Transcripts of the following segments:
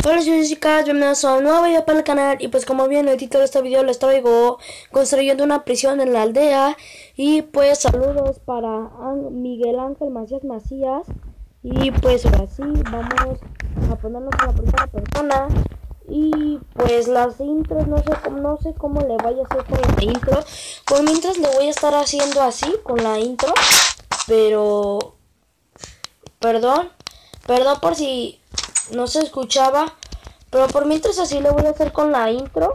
Hola chicas, bienvenidos a un nuevo video para el canal. Y pues como bien el título de este video les traigo construyendo una prisión en la aldea. Y pues saludos para Miguel Ángel Macías. Y pues ahora sí, vamos a ponernos a la primera persona. Y pues las intros, no sé cómo le vaya a hacer con la intro. Por mientras le voy a estar haciendo así con la intro. Pero perdón por si no se escuchaba, pero por mientras así lo voy a hacer con la intro.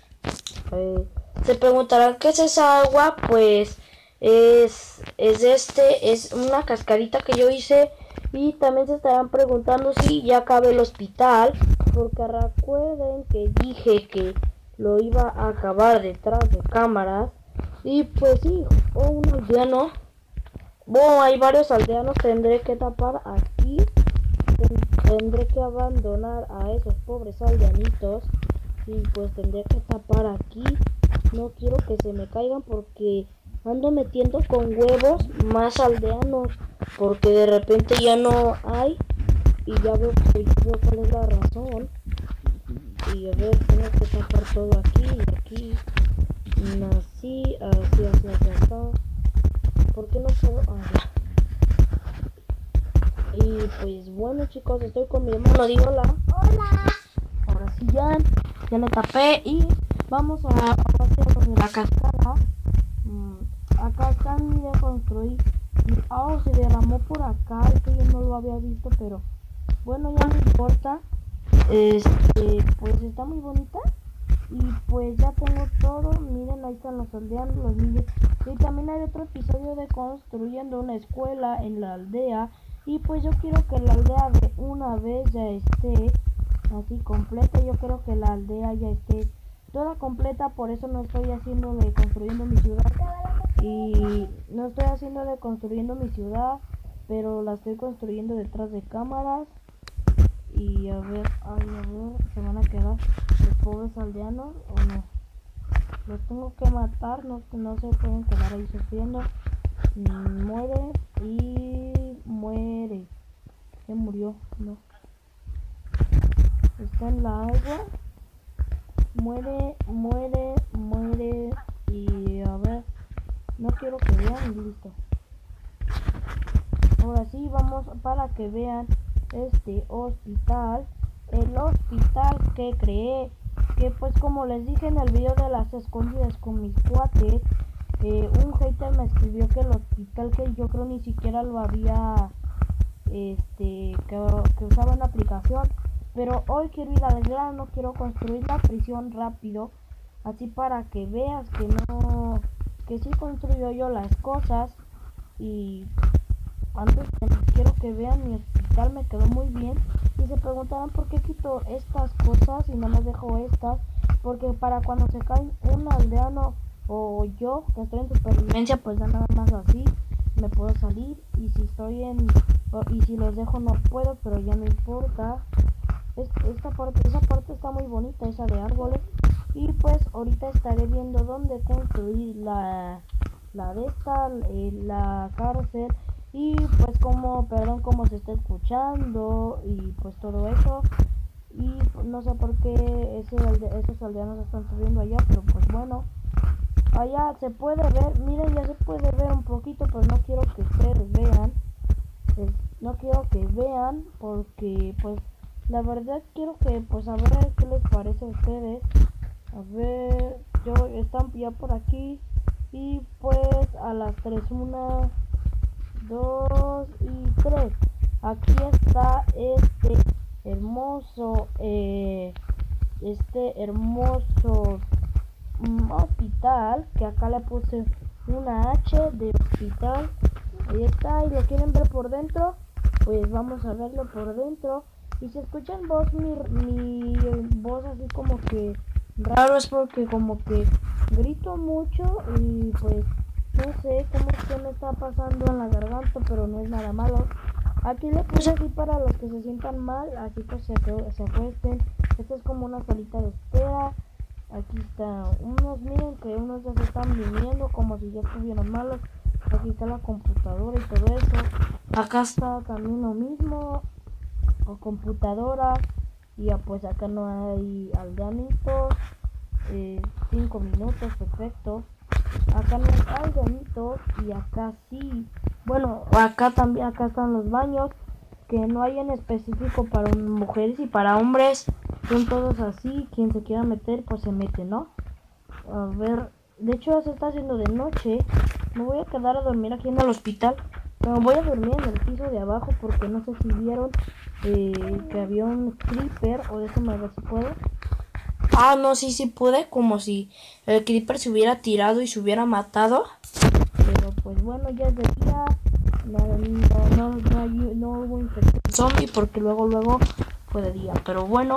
Se preguntarán qué es esa agua. Pues es una cascarita que yo hice. Y también se estarán preguntando si ya cabe el hospital, porque recuerden que dije que lo iba a acabar detrás de cámaras. Y pues sí, un aldeano. Bueno, hay varios aldeanos. Tendré que tapar aquí. Tendré que abandonar a esos pobres aldeanitos. Y pues tendré que tapar aquí. No quiero que se me caigan porque ando metiendo con huevos más aldeanos. Porque de repente ya no hay. Y ya veo cuál es la razón. Y a ver, tengo que tapar todo aquí y aquí. Así, así. ¿Por qué no puedo? Y pues bueno chicos, estoy con mi hermano. Digo hola. Ahora sí ya le tapé y vamos a hacer la cascada. Acá está mi de construir. Se derramó por acá, esto yo no lo había visto, pero bueno, ya no importa. Pues está muy bonita. Y pues ya tengo todo. Miren, ahí están los aldeanos, los niños. Y también hay otro episodio de construyendo una escuela en la aldea. Y pues yo quiero que la aldea de una vez ya esté así completa. Yo quiero que la aldea ya esté toda completa. Por eso no estoy haciendo de construyendo mi ciudad. Y no estoy haciendo de construyendo mi ciudad, pero la estoy construyendo detrás de cámaras. Y a ver, ¿se van a quedar los pobres aldeanos o no? Los tengo que matar, no se pueden quedar ahí sufriendo. Muere y muere. ¿Se murió? No. Está en la agua. Muere. Y a ver, no quiero que vean y listo. Ahora sí, vamos para que vean este hospital. El hospital que creé, que pues como les dije en el video de las escondidas con mis cuates, un hater me escribió que el hospital que yo creo ni siquiera lo había que usaba una aplicación. Pero hoy quiero ir al grano, quiero construir la prisión rápido, así para que veas que sí construyo yo las cosas. Y antes quiero que vean mi hospital, me quedó muy bien. Y se preguntarán por qué quito estas cosas y nada más dejo estas, porque para cuando se cae un aldeano o yo que estoy en supervivencia, pues ya nada más así me puedo salir. Y si si los dejo no puedo, pero ya no importa. Esa parte está muy bonita, esa de árboles. Y pues ahorita estaré viendo dónde construir la cárcel. Y pues como se está escuchando y pues todo eso. Y no sé por qué esos aldeanos están subiendo allá, pero pues bueno, allá se puede ver. Miren, ya se puede ver un poquito, pero no quiero que ustedes vean. No quiero que vean porque pues la verdad quiero que pues a ver qué les parece a ustedes. A ver, están ya por aquí. Y pues a las 3, 1, 2 y 3. Aquí está hermoso hospital, que acá le puse una H de hospital. Ahí está. Y lo quieren ver por dentro, pues vamos a verlo por dentro. Y si escuchan mi voz así como que raro, es porque como que grito mucho. Y pues no sé cómo es que me está pasando en la garganta, pero no es nada malo. Aquí le puse así para los que se sientan mal, así pues se acuesten. Esta es como una salita de espera. Aquí está miren que unos ya se están viniendo como si ya estuvieran malos. Aquí está la computadora y todo eso. Acá está también lo mismo, o computadora. Y ya pues acá no hay aldeanitos. 5 minutos, perfecto. Acá no hay aldeanitos y acá sí. Bueno, acá también, acá están los baños, que no hay en específico para mujeres y para hombres. Son todos así, quien se quiera meter pues se mete, ¿no? A ver, de hecho ya se está haciendo de noche. Me voy a quedar a dormir aquí en el hospital, pero voy a dormir en el piso de abajo porque no sé si vieron que había un creeper, o déjame ver si puedo. Ah, no, sí pude, como si el creeper se hubiera tirado y se hubiera matado. Pero pues bueno, ya es de día. No hubo infección zombie porque luego fue de día. Pero bueno,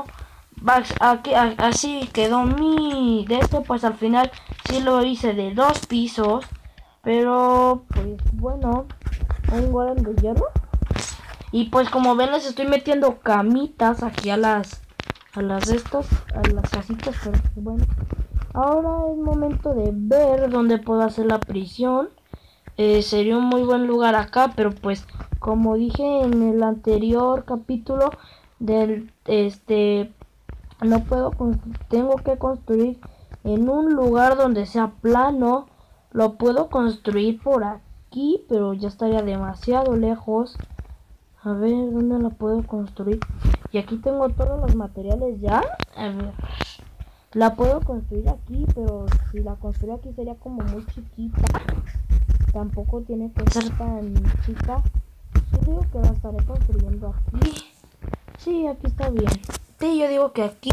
así quedó mi de esto. Pues al final sí lo hice de 2 pisos. Pero pues bueno, un golem de hierro. Y pues como ven, les estoy metiendo camitas aquí a las casitas. Pero pues bueno, ahora es momento de ver dónde puedo hacer la prisión. Sería un muy buen lugar acá, pero pues como dije en el anterior capítulo del no puedo tengo que construir en un lugar donde sea plano. Lo puedo construir por aquí, pero ya estaría demasiado lejos. A ver, ¿dónde lo puedo construir? Y aquí tengo todos los materiales ya. A ver, la puedo construir aquí, pero si la construyo aquí sería como muy chiquita. Tampoco tiene que ser tan chica. Yo digo que la estaré construyendo aquí. Sí, aquí está bien. Sí, yo digo que aquí.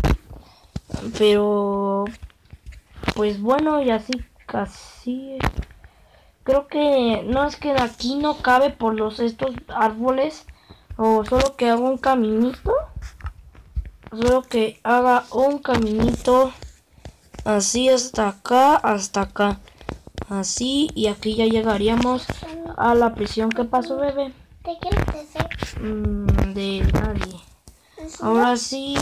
Pero pues bueno, y así casi. Creo que no, es que aquí no cabe por estos árboles. O solo que haga un caminito. Solo que haga un caminito. Así hasta acá. Así, y aquí ya llegaríamos a la prisión. ¿Qué pasó, bebé? ¿Te quieres hacer? De nadie. Ahora sí,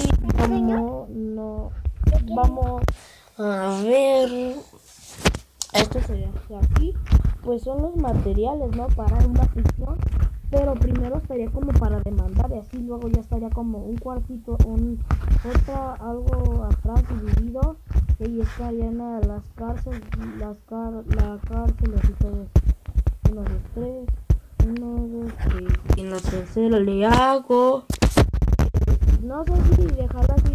vamos a ver. Esto sería aquí. Pues son los materiales, ¿no? Para una prisión. Pero primero estaría como para demandar, y así luego ya estaría como un cuartito, algo atrás dividido. Y estarían las cárceles, la cárcel, así todo. 1, 2, 3. 1, 2, 3. Y en la tercera le hago. No sé si dejarla así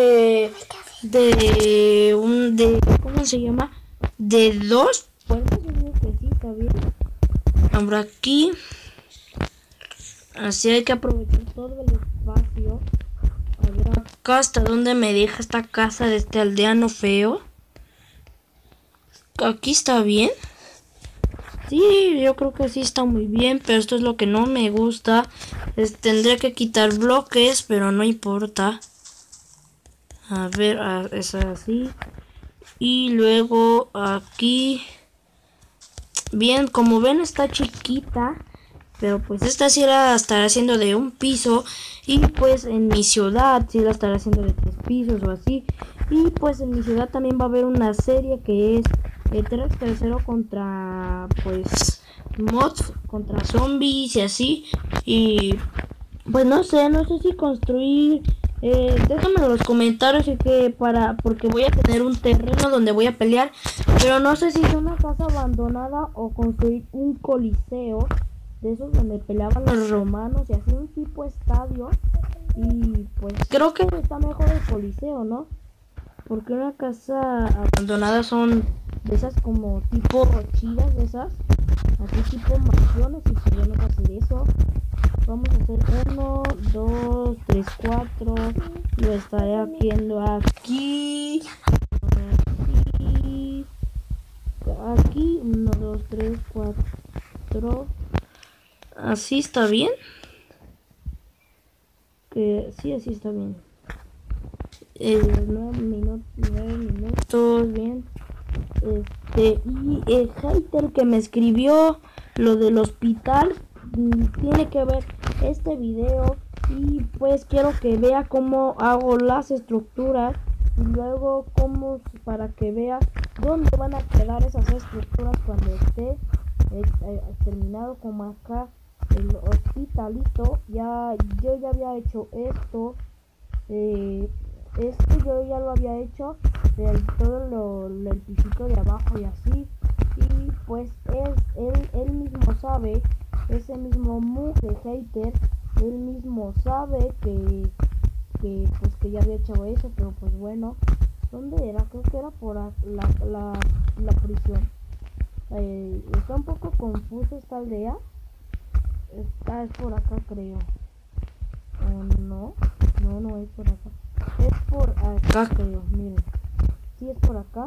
¿cómo se llama? De 2 puertas. Yo digo que sí, está bien. Ahora aquí. Así hay que aprovechar todo el espacio. A ver acá hasta dónde me deja esta casa de este aldeano feo. Aquí está bien. Sí, yo creo que sí está muy bien, pero esto es lo que no me gusta. Tendré que quitar bloques, pero no importa. A ver, es así. Y luego aquí. Bien, como ven está chiquita. Pero pues esta sí la estaré haciendo de 1 piso. Y pues en mi ciudad sí la estaré haciendo de 3 pisos o así. Y pues en mi ciudad también va a haber una serie que es el tercero contra pues mods, contra zombies y así. Y pues no sé si construir. Déjame en los comentarios porque voy a tener un terreno donde voy a pelear. Pero no sé si es una casa abandonada o construir un coliseo. De esos donde peleaban los romanos y así, un tipo estadio. Y pues creo que está mejor el coliseo, ¿no? Porque una casa abandonada son de esas como tipo chidas, de esas así tipo mansiones. Y podemos hacer eso. Vamos a hacer 1, 2, 3, 4. Lo estaré haciendo aquí. Aquí 1, 2, 3, 4. Así está bien. Que sí, así está bien. 9 minutos, bien. Y el hater que me escribió lo del hospital tiene que ver este video. Y pues quiero que vea cómo hago las estructuras. Y luego para que vea dónde van a quedar esas estructuras cuando esté terminado, como acá el hospitalito. Yo ya había hecho esto. Esto yo ya lo había hecho, todo el pisito de abajo y así. Y pues él mismo sabe, ese mismo mugre hater, él mismo sabe pues que ya había hecho eso, pero pues bueno, ¿dónde era? Creo que era por la prisión. Está un poco confusa esta aldea. Es por acá, creo. No, no es por acá. Es por acá, creo, miren. Sí, es por acá.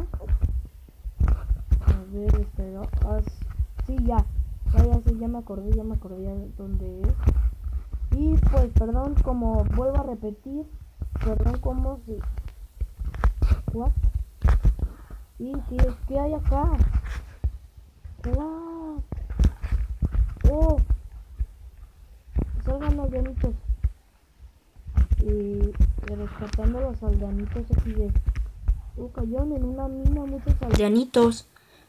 A ver, espero. Sí, ya me acordé dónde es. Y pues, perdón, como vuelvo a repetir, perdón, como si... ¿What? ¿Y qué hay acá? ¿What? Oh, salgan aldeanitos. Rescatando los aldeanitos aquí de... cayeron en una mina muchos aldeanitos.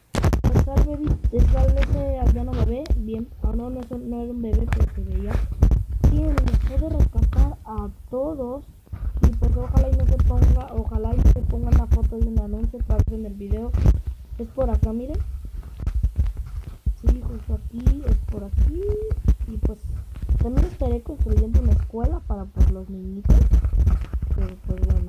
Tal vez ese aldeano bebé, bien, no era un bebé, pero se veía. Bien, les puede rescatar a todos. Y pues ojalá y no se ponga la foto de un anuncio para ver en el video. Es por acá, miren. Sí, justo aquí, es por aquí. Y pues también estaré construyendo una escuela para pues los niñitos. Pero pues bueno.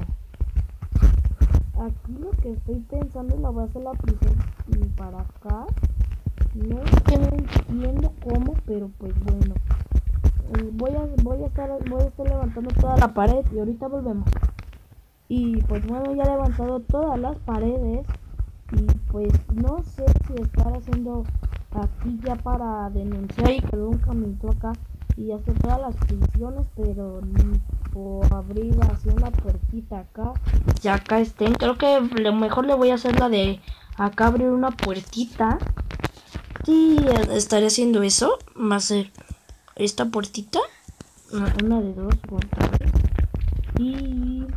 Aquí lo que estoy pensando es la voy a hacer la prisión y para acá. No entiendo cómo, pero pues bueno. Voy a estar levantando toda la pared y ahorita volvemos. Y pues bueno, ya he levantado todas las paredes. Y pues no sé si estar haciendo aquí ya para denunciar y que nunca me entró acá y hacer todas las prisiones, pero ni por abrir así una puertita acá. Ya acá estén. Creo que lo mejor le voy a hacer la de acá abrir una puertita. Sí, estaré haciendo eso. Va a ser esta puertita. Una de dos portales. Y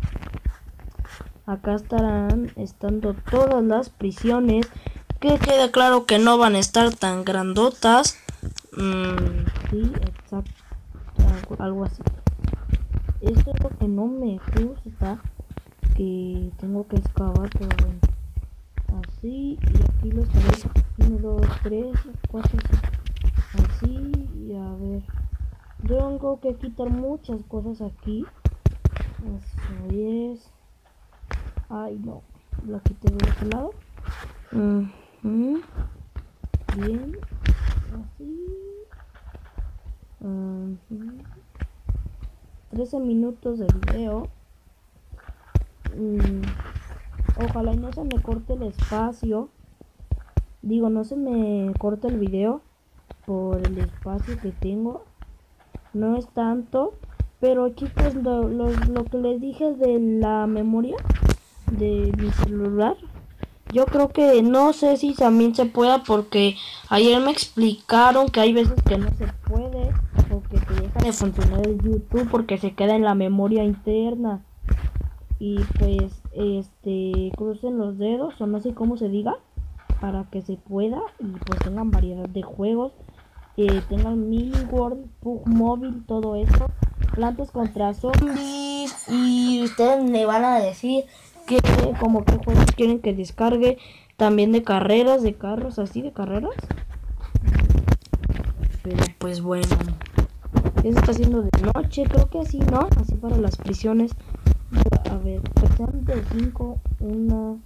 acá estarán estando todas las prisiones. Que quede claro que no van a estar tan grandotas. Sí, exacto. Algo así. Esto es lo que no me gusta. Que tengo que excavar, pero bueno. Así, y aquí lo estaré. 1, 2, 3, 4, 5. Así, y a ver. Tengo que quitar muchas cosas aquí. Eso es. Ay, no. La quité de este lado. Bien. Así. 13 minutos de video. Ojalá y no se me corte el espacio. Digo, no se me corte el video por el espacio que tengo. No es tanto. Pero chicos, lo que les dije de la memoria de mi celular, yo creo que no sé si también se pueda, porque ayer me explicaron que hay veces que no se puede o que te deja de funcionar el YouTube porque se queda en la memoria interna. Y pues crucen los dedos, o no sé cómo se diga, para que se pueda y pues tengan variedad de juegos, tengan mini world, PUBG móvil, todo eso, plantas contra zombies. Y ustedes me van a decir que como que juegos quieren que descargue, también de carreras, de carros, así de carreras. Pero pues bueno, eso está haciendo de noche, creo que así, ¿no? Así para las prisiones. A ver, sean de 5, 1,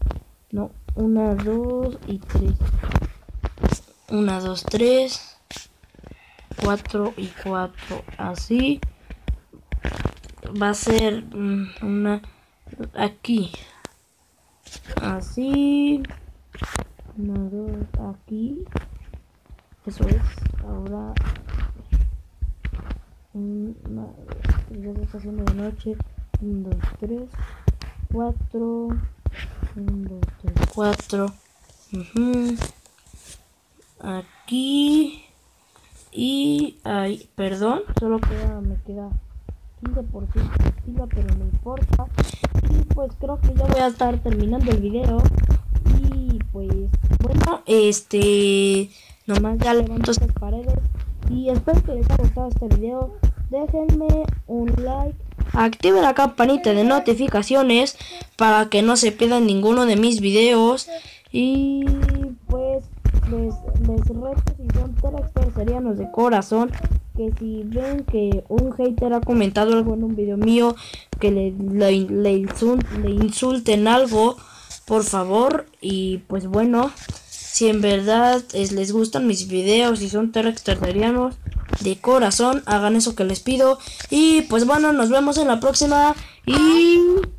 2 y 3. 1, 2, 3, 4 y 4. Así va a ser una aquí. Así. 1, 2, aquí. Eso es. Ahora ya se está haciendo de noche. 1, 2, 3, 4. 1, 2, 3, 4. Aquí. Y ahí, perdón, solo me queda 15% de pila, pero no importa. Y pues creo que ya voy a estar terminando el video. Y pues bueno, nomás ya levanto estas paredes. Y espero que les haya gustado este video. Déjenme un like. active la campanita de notificaciones para que no se pierdan ninguno de mis videos. Y pues les reto, si son terexterianos de corazón, que si ven que un hater ha comentado algo en un video mío, que le insulten algo, por favor. Y pues bueno, si en verdad les gustan mis videos y son terexterianos de corazón, hagan eso que les pido. Y pues bueno, nos vemos en la próxima. Y